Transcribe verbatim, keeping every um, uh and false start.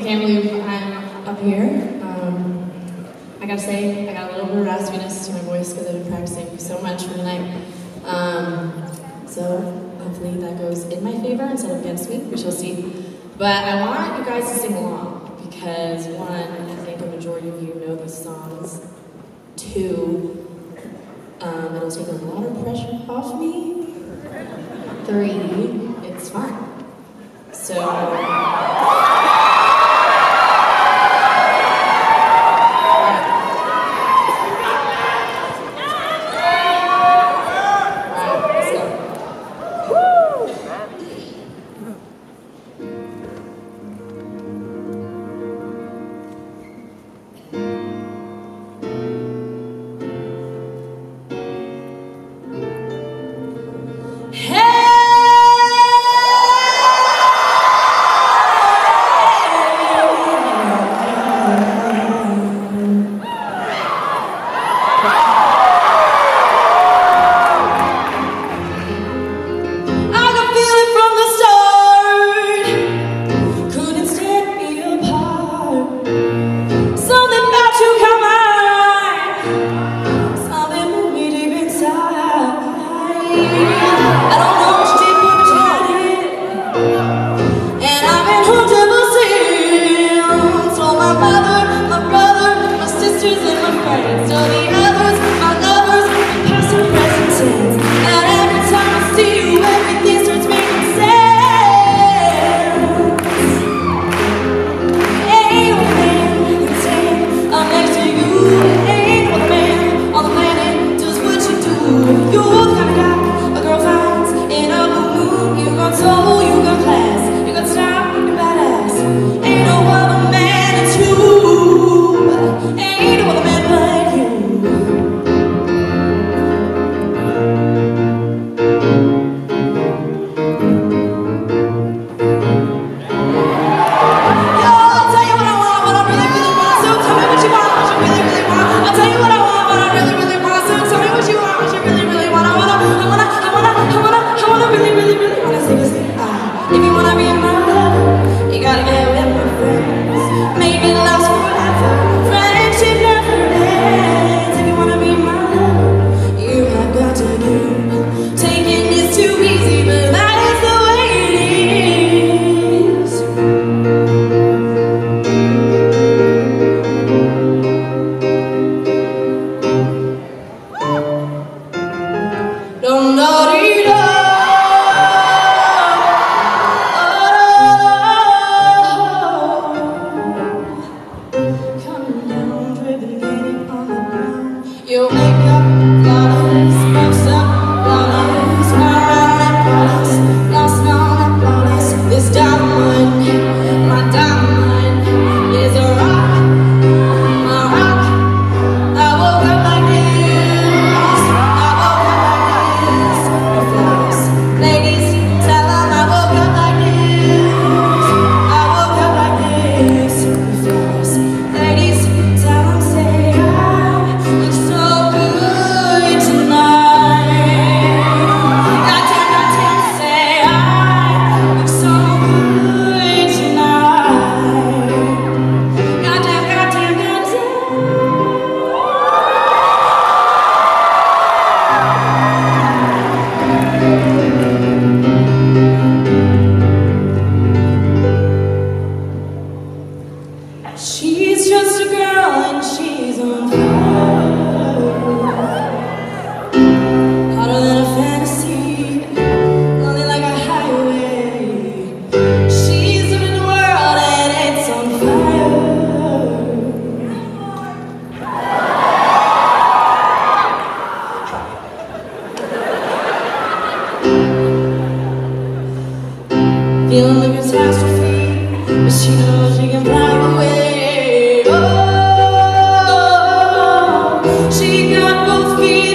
can't believe I'm up here. Um, I gotta say, I got a little bit of raspiness to my voice because I've been practicing so much for the night. Um, so hopefully that goes in my favor instead of against me, we shall see. But I want you guys to sing along because one, I think a majority of you know these songs. Two, um, it'll take a lot of pressure off me. Three, it's fun. So. Feeling the catastrophe, but she knows she can fly away. Oh, she got both feet.